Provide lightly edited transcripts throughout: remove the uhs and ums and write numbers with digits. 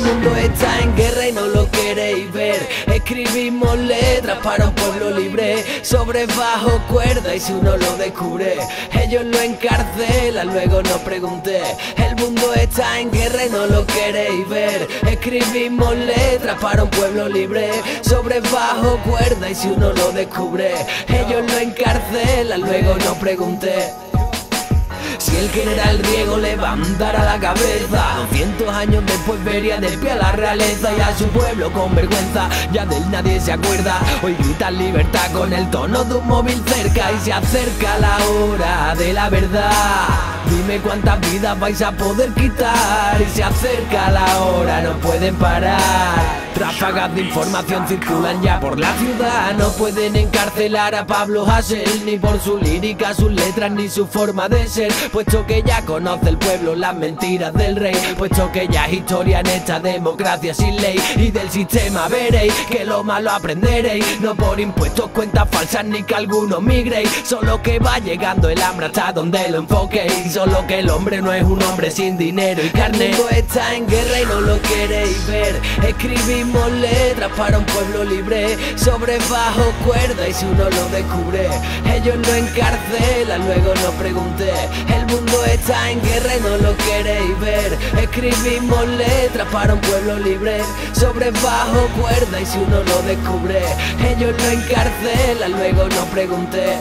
mundo está en guerra y no lo queréis ver. Escribimos letras para un pueblo libre, sobre bajo cuerda y si uno lo descubre, ellos lo encarcelan, luego no pregunté. El mundo está en guerra y no lo queréis ver. Escribimos letras para un pueblo libre, sobre bajo cuerda y si uno lo descubre, ellos lo encarcelan, luego no pregunté. Si el general Riego levantara la cabeza, 200 años después vería de pie a la realeza y a su pueblo con vergüenza. Ya de él nadie se acuerda. Hoy gritan libertad con el tono de un móvil cerca y se acerca la hora de la verdad. Dime cuántas vidas vais a poder quitar y se acerca la hora, no pueden parar. Ráfagas de información circulan ya por la ciudad. No pueden encarcelar a Pablo Hasél ni por su lírica, sus letras ni su forma de ser, puesto que ya conoce el pueblo las mentiras del rey, puesto que ya es historia en esta democracia sin ley. Y del sistema veréis que lo malo aprenderéis, no por impuestos, cuentas falsas ni que algunos migréis. Solo que va llegando el hambre hasta donde lo enfoquéis, solo que el hombre no es un hombre sin dinero y carne. El mundo está en guerra y no lo queréis ver. Escribimos letras para un pueblo libre, sobre bajo cuerda y si uno lo descubre, ellos lo encarcelan, luego no pregunté. El mundo está en guerra y no lo queréis ver. Escribimos letras para un pueblo libre, sobre bajo cuerda y si uno lo descubre, ellos lo encarcelan, luego no pregunté.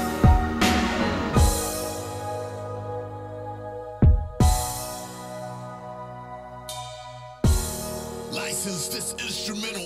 License this instrumental.